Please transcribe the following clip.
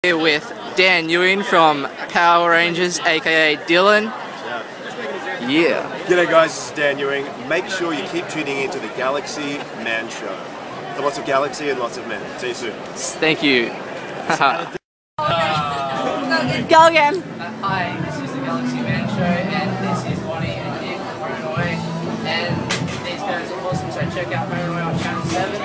Here with Dan Ewing from Power Rangers, aka Dylan. Yeah. G'day guys, this is Dan Ewing. Make sure you keep tuning into the Galaxy Man Show. For lots of galaxy and lots of men. See you soon. Thank you. Go again. Hi, this is the Galaxy Man Show, and this is Bonnie and Nick from Paranoid. And these guys are awesome, so check out Paranoid on Channel 7.